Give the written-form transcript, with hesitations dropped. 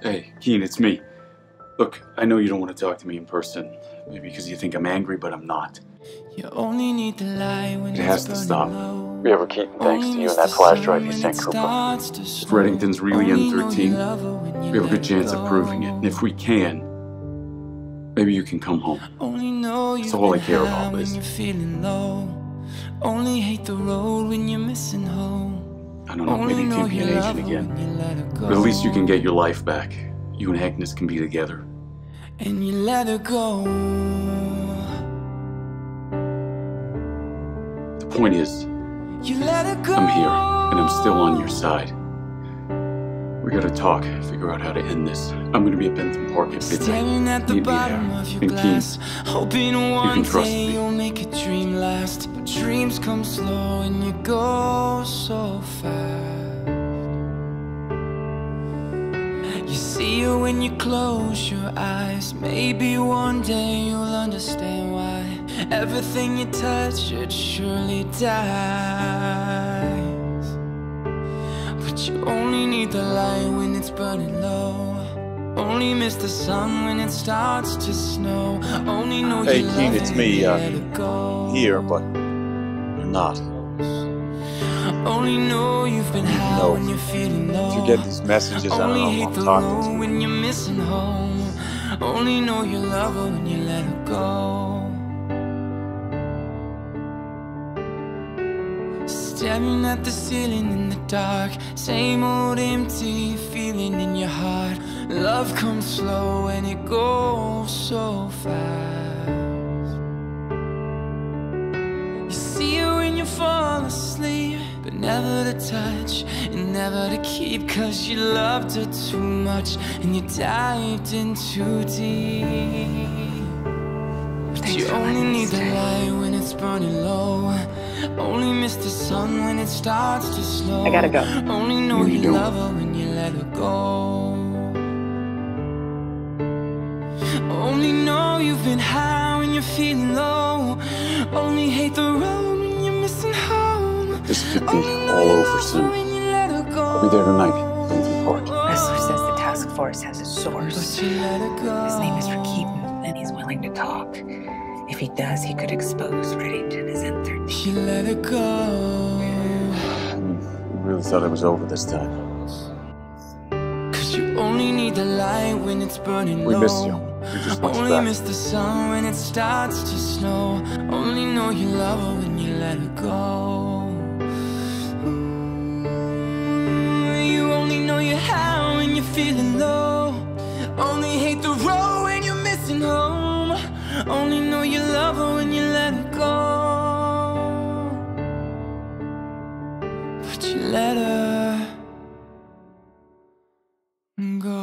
Hey, Keen, it's me. Look, I know you don't want to talk to me in person. Maybe because you think I'm angry, but I'm not. You only need the light when it has to stop. Yeah, but Keaton, thanks to you and that flash drive you sent Cooper. If Reddington's really N13, we have a good chance of proving it. And if we can, maybe you can come home. That's all I care about, Liz. Only hate the road when you're missing home. I don't know, maybe you can be an agent again. But at least you can get your life back. You and Agnes can be together. And you let her go. The point is, I'm here, and I'm still on your side. We gotta talk, figure out how to end this. I'm gonna be at Bentham Park at midnight. Meet me there. And Keen, you can trust me. You'll make a dream last, but dreams come slow and you go so fast. You see her when you close your eyes. Maybe one day you'll understand why everything you touch, it surely dies. But you only need the light when it's burning low. Only miss the sun when it starts to snow. Only know Hey, you Keen, love it's it, me, you let it go. here, but you're not. Only know you've been high No. when you're feeling low. If you get these messages, I don't Only know hate who I'm the talking road to. when you're missing home. Only know you love her when you let her go. Staring at the ceiling in the dark, same old empty feeling in your heart. Love comes slow and it goes so fast. You see her when you fall asleep, but never to touch and never to keep, 'cause you loved her too much and you dived in too deep. But you only need the light when it's burning low. Only miss the sun when it starts to slow. I gotta go. Only know you love her when you let her go. Only know you've been high when you're feeling low. Only hate the road when you're missing home. This could be all over soon. I'll be there tonight, Bentham Park. Ressler says the task force has a source. But you let her go. His name is Keaton, and he's willing to talk. If he does, he could expose Reddington as N13. She let it go. I really thought it was over this time. 'Cause you only need the light when it's burning low. We miss you. You're just much Only better. miss the sun when it starts to snow. Only know you love her when you let her go. You only know you're high when you're feeling low. Only hate the road when you're missing home. Only know you love her when you let her go. But you let her go.